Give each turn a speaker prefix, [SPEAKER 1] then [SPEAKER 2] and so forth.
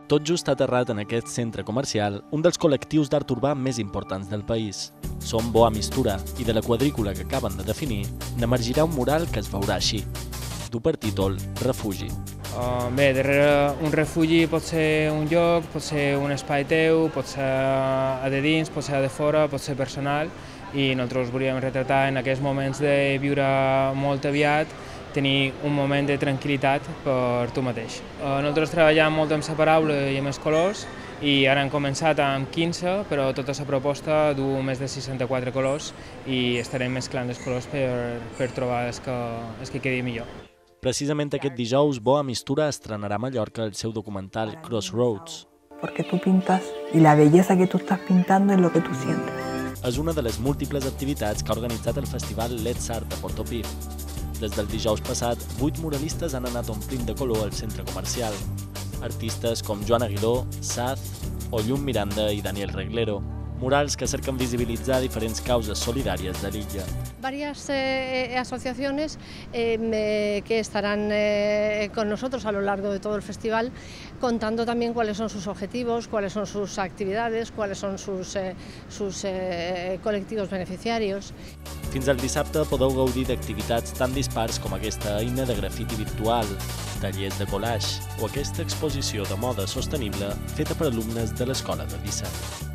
[SPEAKER 1] Tot just aterrat en aquest centre comercial, un dels col·lectius d'art urbà més importants del país. Som Boa Mistura i de la quadrícula que acaben de definir n'emergirà un mural que es veurà així. Du per títol Refugi.
[SPEAKER 2] Bé, darrere un refugi pot ser un lloc, pot ser un espai teu, pot ser a de dins, pot ser a de fora, pot ser personal, i nosaltres volíem retratar en aquests moments de viure molt aviat, tenir un moment de tranquil·litat per tu mateix. Nosaltres treballem molt amb la paraula i amb els colors, i ara hem començat amb 15, però tota la proposta du més de 64 colors i estarem mesclant els colors per trobar els que quedi millor.
[SPEAKER 1] Precisament aquest dijous, Boa Mistura estrenarà a Mallorca el seu documental Crossroads.
[SPEAKER 3] Porque tú pintas y la belleza que tú estás pintando es lo que tú sientes.
[SPEAKER 1] És una de les múltiples activitats que ha organitzat el festival Let's Art de Portopí. Des del dijous passat, 8 muralistes han anat omplint de color al centre comercial. Artistes com Joan Aguiló, Saz o Llum Miranda i Daniel Reglero. Murals que cerquen visibilitzar diferents causes solidàries de l'illa.
[SPEAKER 4] Varias asociaciones que estarán con nosotros a lo largo de todo el festival, contando también cuáles son sus objetivos, cuáles son sus actividades, cuáles son sus colectivos beneficiarios.
[SPEAKER 1] Fins al dissabte podeu gaudir d'activitats tan dispars com aquesta eina de grafiti virtual, tallers de collage o aquesta exposició de moda sostenible feta per alumnes de l'Escola de Disseny.